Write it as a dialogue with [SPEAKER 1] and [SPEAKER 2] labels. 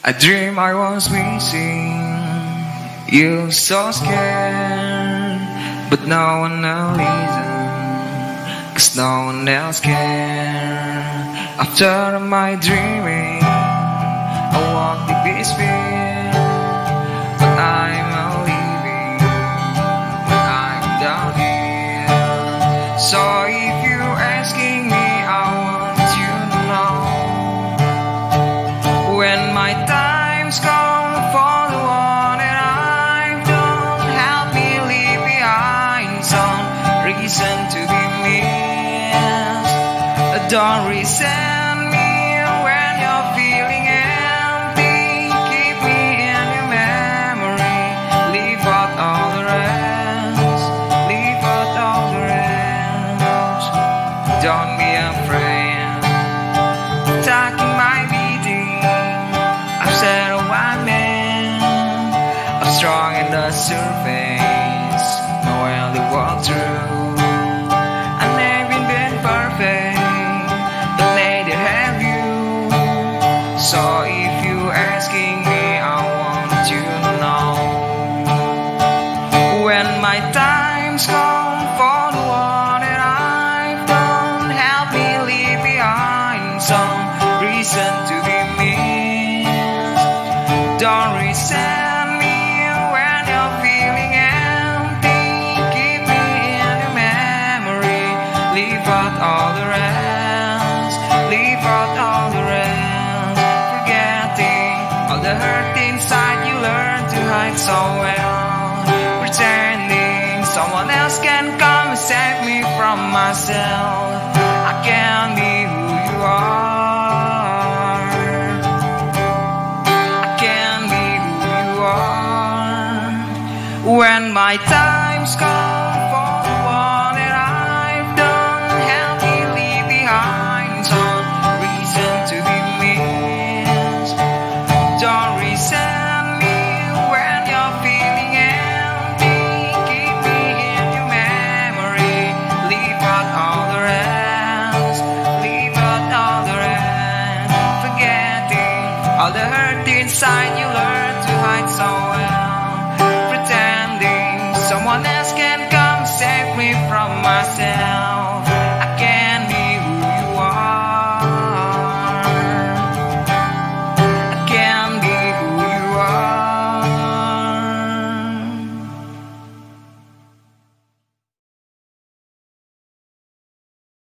[SPEAKER 1] I dream I was missing you, so scared, but no one will listen, 'cause no one else cares. After my dreaming, I walk the despair, but I'm leaving when I'm down here. So if you're asking me, I want you to know, when my time's gone for the one that I've done, help me leave behind some reason to be missed. Don't resent me when you're feeling empty. Keep me in your memory. Leave out all the rest. Leave out all the rest. Don't be afraid of taking my beating. I've said a white man, I'm strong in the surface, nowhere to walk through. I never been perfect, but later have you. So if you're asking me, I want you to know, when my time's gone for the one that I've done, help me leave behind some reason to be missed. Don't resent me when you're feeling empty. Keep me in your memory. Leave out all the rest. Leave out all the rest. Forgetting all the hurt inside you learned to hide so well. Pretending someone else can come and save me from myself. I can't be who you are. I can't be who you are. When my time's gone for the one that I've done, help me leave behind some reason to be missed. Don't resent me when you're feeling empty. Keep me in your memory. Leave out all the rest. Leave out all the rest. Forgetting all the hurt inside you learned to hide so